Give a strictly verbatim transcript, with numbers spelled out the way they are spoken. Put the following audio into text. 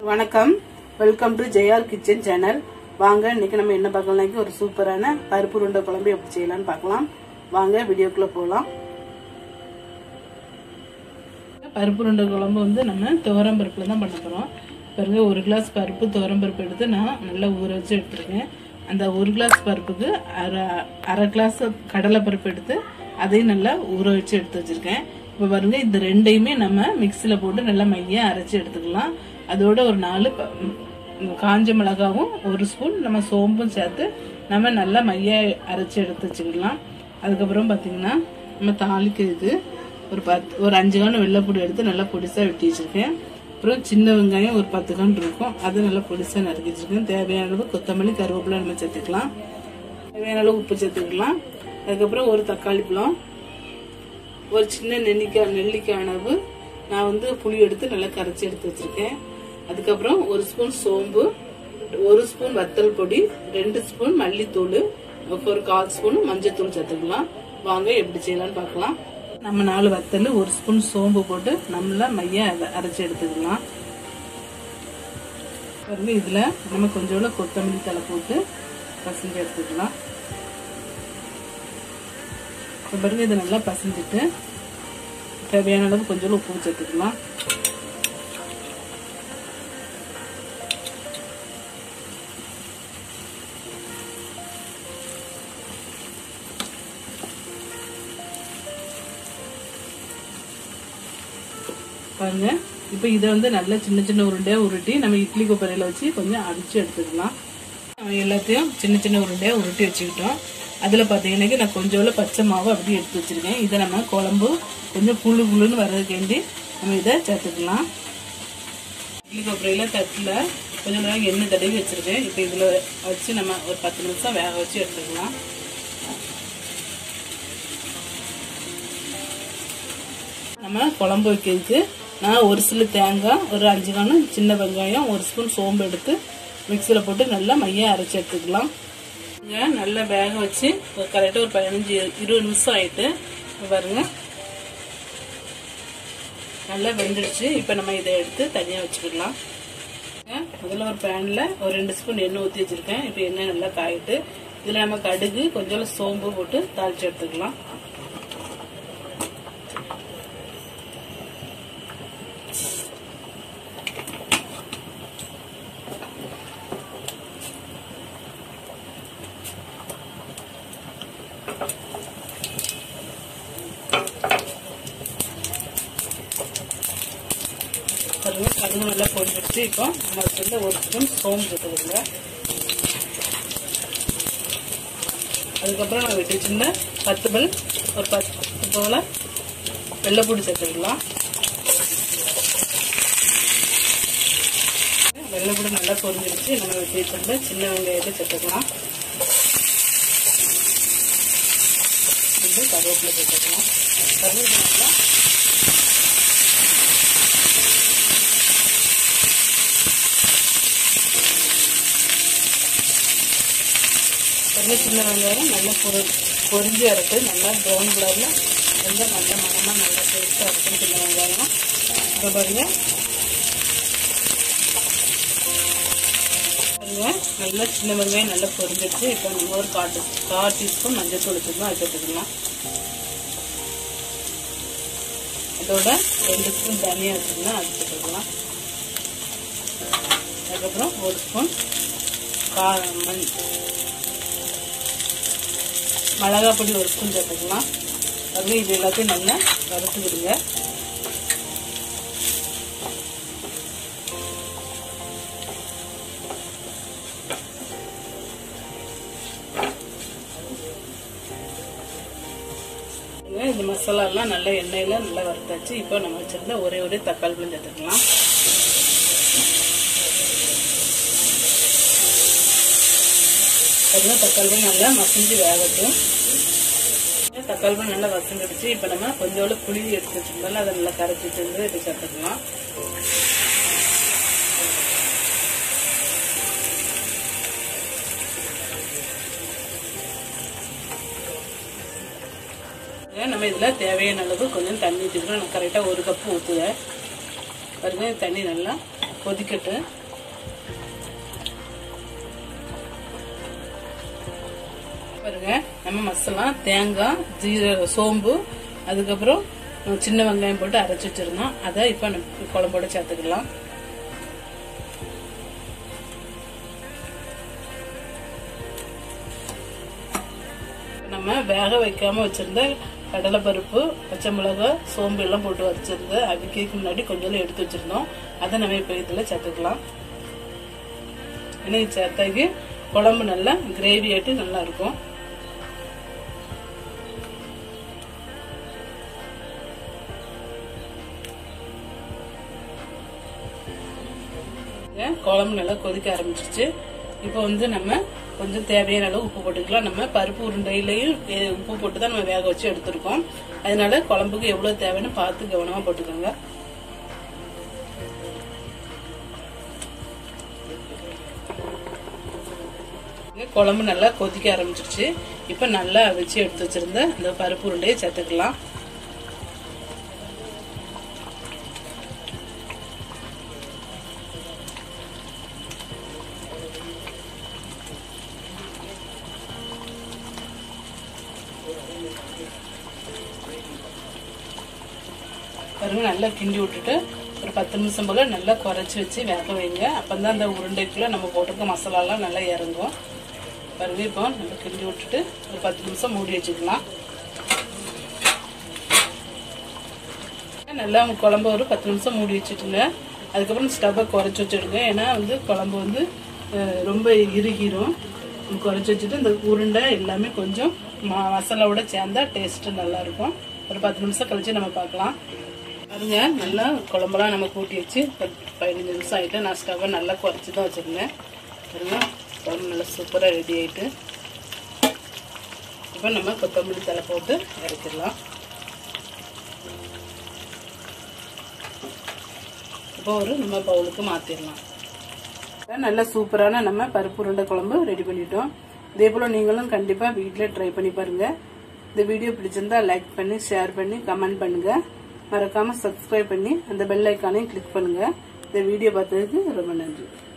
வணக்கம், welcome to Jeyar kitchen channel. வாங்க, இன்னைக்கு நம்ம என்ன பார்க்கலாம், ஒரு சூப்பரான பருப்பு உருண்டை குழம்பு எப்படி செய்யலாம்னு பார்க்கலாம். வாங்க வீடியோக்குள்ள போகலாம். பருப்பு உருண்டை குழம்பு வந்து நம்ம துவரம் பருப்புல தான் பண்ண போறோம். பாருங்க, ஒரு கிளாஸ் பருப்பு துவரம் பருப்பு எடுத்து நான் நல்லா ஊற வச்சு எடுத்துருக்கேன். அந்த ஒரு கிளாஸ் பருப்புக்கு அரை அரை கிளாஸ் கடலை பருப்பு எடுத்து அதையும் நல்லா ஊற வச்சு எடுத்து வச்சிருக்கேன். இப்போ பாருங்க, இந்த ரெண்டையுமே நம்ம மிக்சியில போட்டு நல்லா மையா அரைச்சி எடுத்துக்கலாம். அதோட ஒரு நாலு காஞ்ச மிளகாவும் ஒரு ஸ்பூன் நம்ம சோம்பும் சேர்த்து நம்ம நல்லா மையா அரைச்சி எடுத்து வச்சுக்கலாம். அதுக்கப்புறம் பார்த்தீங்கன்னா நம்ம தாளிக்கிறதுக்கு ஒரு பத்து ஒரு அஞ்சு கான் வெள்ளைப்பூடி எடுத்து நல்லா பொடிசா வெட்டி வச்சிருக்கேன். அப்புறம் சின்ன வெங்காயம் ஒரு பத்து கான் இருக்கும், அது நல்லா பொடிசா நறுக்கி வச்சிருக்கேன். தேவையான அளவு கொத்தமல்லி கருவேப்பிலை நம்ம சேர்த்துக்கலாம். தேவையான அளவு உப்பு சேர்த்துக்கலாம். அதுக்கப்புறம் ஒரு தக்காளி பழம், ஒரு சின்ன நெல்லிக்காய் நெல்லிக்காய் அளவு நான் வந்து புளி எடுத்து நல்லா கரைச்சி எடுத்து வச்சிருக்கேன். அதுக்கப்புறம் ஒரு ஸ்பூன் சோம்பு, ஒரு ஸ்பூன் வத்தல் பொடி, ரெண்டு ஸ்பூன் மல்லித்தூள், ஒரு கால் ஸ்பூன் மஞ்சத்தூள் சேர்த்துக்கலாம். வாங்க எப்படி செய்யலாம்னு பார்க்கலாம். நம்ம நாலு வத்தல் ஒரு ஸ்பூன் சோம்பு போட்டு நம்மள மையா அரைச்சி எடுத்துக்கலாம். இதுல நம்ம கொஞ்சோட கொத்தமல்லி தலை போட்டு பசஞ்சு எடுத்துக்கலாம். பாருங்க, இதை நல்லா பசஞ்சிட்டு தேவையான அளவு கொஞ்சம் உப்பு சேர்த்துக்கலாம். பாருங்க, இப்ப இதை வந்து நல்ல சின்ன சின்ன உருண்டையா உருட்டி நம்ம இட்லி கொப்பரையில வச்சு கொஞ்சம் அடிச்சு எடுத்துக்கலாம். நம்ம எல்லாத்தையும் சின்ன சின்ன உருண்டையா உருட்டி வச்சுக்கிட்டோம். அதுல பாத்தீங்கன்னா நான் கொஞ்சோல பச்சை மாவு அப்படி எடுத்து வச்சிருக்கேன். இதை நம்ம குழம்பு கொஞ்சம் புழு புழுன்னு வர்றதுக்கேண்டி நம்ம இதை சேர்த்துக்கலாம். இட்லி கொப்பரையில தட்டுல கொஞ்சம் நேரம் எண்ணெய் தடவி வச்சிருக்கேன். இப்ப இதுல வச்சு நம்ம ஒரு பத்து நிமிஷம் வேக வச்சு எடுத்துக்கலாம். நம்ம குழம்பு வைக்கிறதுக்கு நான் ஒரு சில தேங்காய், ஒரு அஞ்சு காணும் சின்ன வெங்காயம், ஒரு ஸ்பூன் சோம்பு எடுத்து மிக்சியில போட்டு நல்லா மையா அரைச்சி எடுத்துக்கலாம். நல்லா வேக வச்சு கரெக்டா ஒரு பதினஞ்சு இருபது நிமிஷம் ஆயிட்டு பாருங்க, நல்லா வெந்துடுச்சு. இப்ப நம்ம இதை எடுத்து தனியா வச்சுக்கலாம். முதல்ல ஒரு பேன்ல ஒரு ரெண்டு ஸ்பூன் எண்ணெய் ஊற்றி வச்சிருக்கேன். இப்ப எண்ணெய் நல்லா காயிட்டு இதுல நம்ம கடுகு கொஞ்சம் சோம்பு போட்டு தாளிச்சு எடுத்துக்கலாம். கடுகு நல்லா பொரிஞ்சிடுச்சு. இப்போ நம்ம ஒரு ஸ்பூன் சோம்பு போட்டுக்கோங்க. அதுக்கப்புறம் நான் வெட்டி வச்சிருந்த பத்து பல் ஒரு பத்து போல வெள்ளைப்பூடி சேர்த்துக்கலாம். வெள்ளைப்பூடி நல்லா பொரிஞ்சிடுச்சு. நம்ம வெட்டி வச்சிருந்த சின்ன வெங்காயத்தை சேர்த்துக்கலாம். கருவேப்பிலை சேர்த்துக்கலாம். கருவேப்பிலை நல்லா சின்ன வெங்காயம் நல்லா பொரி பொரிஞ்சு அரைட்டு நல்லா ப்ரௌன் கலர்ல ரொம்ப நல்ல மனமா நல்லா டேஸ்டா இருக்கும் சின்ன வெங்காயம். இப்போ பாருங்க, பாருங்க நல்லா சின்ன வெங்காயம் நல்லா பொரிஞ்சிடுச்சு. இப்போ நம்ம ஒரு காட்டு கால் டீஸ்பூன் மஞ்சள் தூள் வச்சுருந்தோம், அது சேர்த்துக்கலாம். அதோட ரெண்டு ஸ்பூன் தனியா வச்சுருந்தோம், அது சேர்த்துக்கலாம். அதுக்கப்புறம் ஒரு ஸ்பூன் கா மண் மிளகா பொடி ஒரு ஸ்பூன் சேர்த்துக்கலாம். அது இது எல்லாத்தையும் நல்லா வறுத்து விடுங்க. இந்த மசாலா எல்லாம் நல்ல எண்ணெயில நல்லா வறுத்தாச்சு. இப்போ நம்ம வச்சிருந்த ஒரே ஒரே தக்காளி பழம் சேர்த்துக்கலாம். தக்காளி நல்லா மசிஞ்சு வேகட்டும். தக்காளி பழம் நல்லா வசந்துடுச்சு. இப்ப நம்ம கொஞ்சோட புளி எடுத்து வச்சிருந்தாலும் அதை நல்லா கரைச்சிட்டு இருந்து இதை சேர்த்துக்கலாம். நம்ம இதுல தேவையான அளவு கொஞ்சம் தண்ணி ஊற்றிக்கணும். நான் கரெக்டா ஒரு கப்பு ஊற்றுவேன். பாருங்க, தண்ணி நல்லா கொதிக்கட்டு. பாருங்க நம்ம மசாலா தேங்காய் ஜீரக சோம்பு அதுக்கப்புறம் சின்ன வெங்காயம் போட்டு அரைச்சு வச்சிருந்தோம். அதை இப்ப குழம்போட சேர்த்துக்கலாம். நம்ம வேக வைக்காம வச்சிருந்த கடலை பருப்பு பச்சை மிளகாய் சோம்பு எல்லாம் போட்டு வச்சிருந்த அதுக்கு முன்னாடி கொஞ்சம் எடுத்து வச்சிருந்தோம். அதை நம்ம இப்ப இதுல சேர்த்துக்கலாம். ஏன்னா சேர்த்தாக்கி குழம்பு நல்லா கிரேவி ஆட்டு நல்லா இருக்கும். குழம்பு நல்லா கொதிக்க ஆரம்பிச்சிருச்சு. இப்போ வந்து நம்ம கொஞ்சம் தேவையான அளவு உப்பு போட்டுக்கலாம். நம்ம பருப்பு உருண்டையிலையும் உப்பு போட்டு தான் நம்ம வேக வச்சு எடுத்திருக்கோம். அதனால குழம்புக்கு எவ்வளவு தேவைன்னு பார்த்து கவனமா போட்டுக்கோங்க. குழம்பு நல்லா கொதிக்க ஆரம்பிச்சிருச்சு. இப்ப நல்லா வச்சு எடுத்து வச்சிருந்த இந்த பருப்பு உருண்டையை சேர்த்துக்கலாம். பாருங்க நல்லா கிண்டி விட்டுட்டு ஒரு பத்து நிமிஷம் போல நல்லா குறைச்சி வச்சு வேக வைங்க. அப்பதான் அந்த உருண்டைக்குள்ள நம்ம போட்டிருக்க மசாலா எல்லாம் நல்லா இறங்கும். பாருங்க இப்போ நல்லா கிண்டி விட்டுட்டு ஒரு பத்து நிமிஷம் மூடி வச்சுக்கலாம். நல்லா குழம்பு ஒரு பத்து நிமிஷம் மூடி வச்சுட்டுங்க. அதுக்கப்புறம் ஸ்டவ்வை குறைச்சி வச்சுடுங்க. ஏன்னா வந்து குழம்பு வந்து ரொம்ப இறுகிரும். குறைச்சி வச்சுட்டு இந்த உருண்டை எல்லாமே கொஞ்சம் மசாலாவோட சேர்ந்தா டேஸ்ட் நல்லா இருக்கும். ஒரு பத்து நிமிஷம் கழிச்சு நம்ம பார்க்கலாம். பாருங்க நல்லா குழம்பெல்லாம் நம்ம கூட்டி வச்சு பதினஞ்சு நிமிஷம் ஆயிட்டு நான் ஸ்டவ்வை நல்லா குறைச்சி தான் வச்சிருந்தேன். பாருங்க குழம்பு நல்லா சூப்பராக ரெடி ஆயிட்டு இப்போ நம்ம கொத்தமல்லி தலை போட்டு இறக்கிடலாம். இப்போ ஒரு நம்ம பவுலுக்கு மாத்திடலாம். நல்லா சூப்பரான நம்ம பருப்பு உருண்டை குழம்பு ரெடி பண்ணிட்டோம். இதே போல நீங்களும் கண்டிப்பா வீட்டில் ட்ரை பண்ணி பாருங்க. இந்த வீடியோ பிடிச்சிருந்தா லைக் பண்ணி ஷேர் பண்ணி கமெண்ட் பண்ணுங்க. மறக்காம சப்ஸ்கிரைப் பண்ணி அந்த பெல் ஐக்கானையும் கிளிக் பண்ணுங்க. இந்த வீடியோ பார்த்ததுக்கு ரொம்ப நன்றி.